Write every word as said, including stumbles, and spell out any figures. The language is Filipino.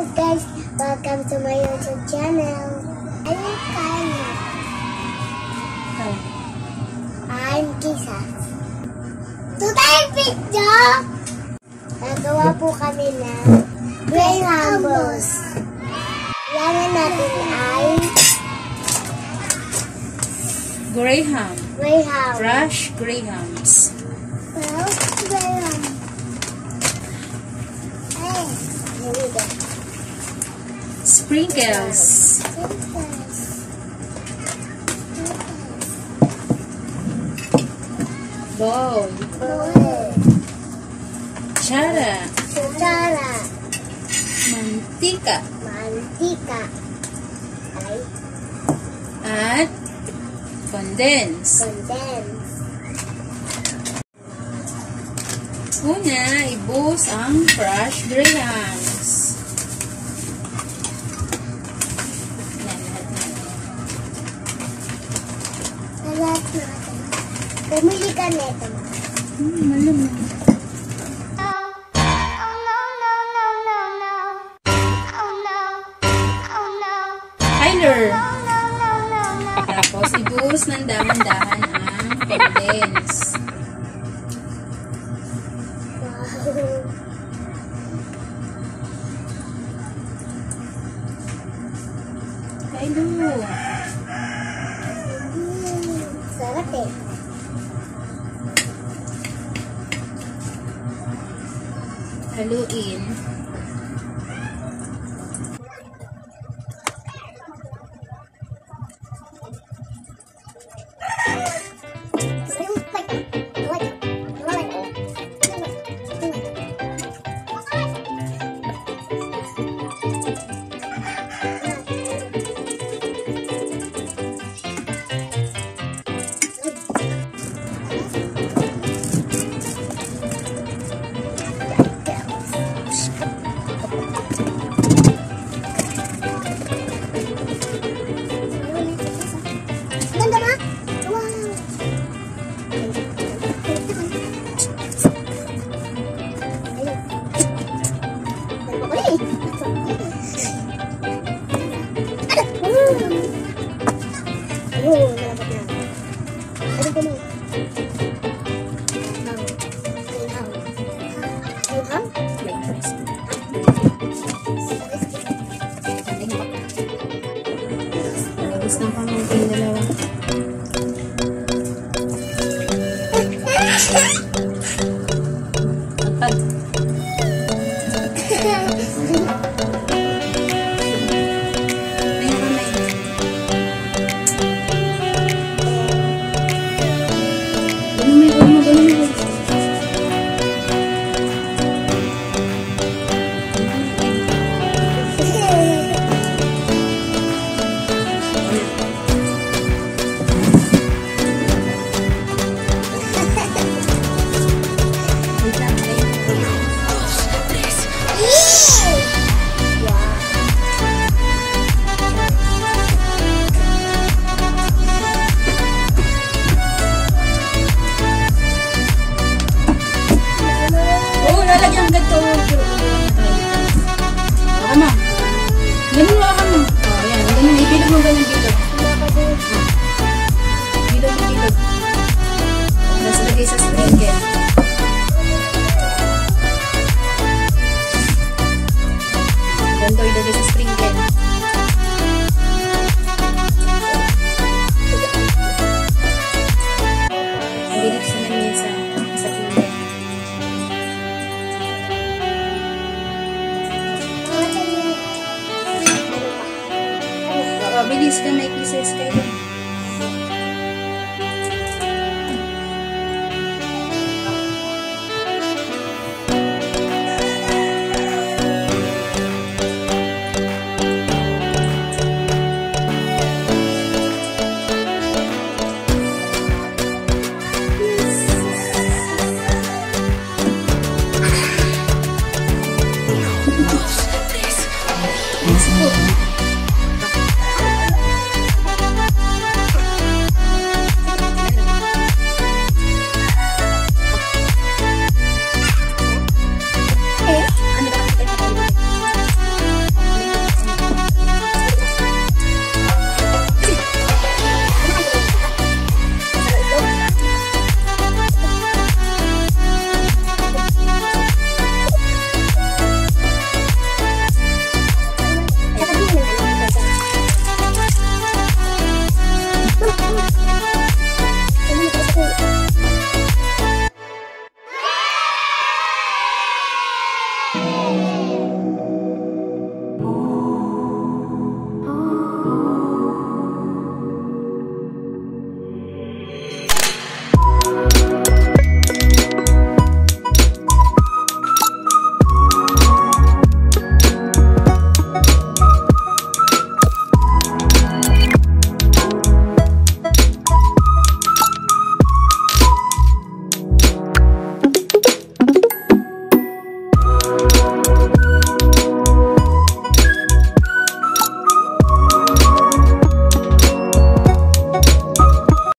Hello guys, welcome to my YouTube channel. I'm Kaya. Oh. I'm Kisa. Today video, nagawa po kami ng Greyhound. Kailangan natin ay Greyhound. Greyhound. Fresh Greyhounds. Well, Greyhound. Hey, here we go. Sprinkles. Bowl. Bowl. Chara. Kutsara. Mantika. Mantika. Ay, At condense. condense. Una, ibus ang fresh Greyhounds. Yan, lahat natin. Lahat natin. Pumili ka nito. Hmm, malamang. Tyler. Tapos, ibus ng dahan-dahan ang condense. Wow. Tyler. Mm, sarap eh. Haluin. Ganda ba? Wow. Oh, nalabot na. Ano ko mo? Greyhound? Greyhound? Ubus ng pamangkin dalawa. Pagpag. Lalagyan agad to. Baka ma. Ganun mo ka mo. O, yan. Ganun. Ibilog mo ganun bilog. Bilog mo bilog. Nasa lagay sa sprinkle. Ganito ilagay sa sprinkle. Bilog sa lamesa. Sa pingle. Oh, bilis ka, may pieces kayo. Let's go.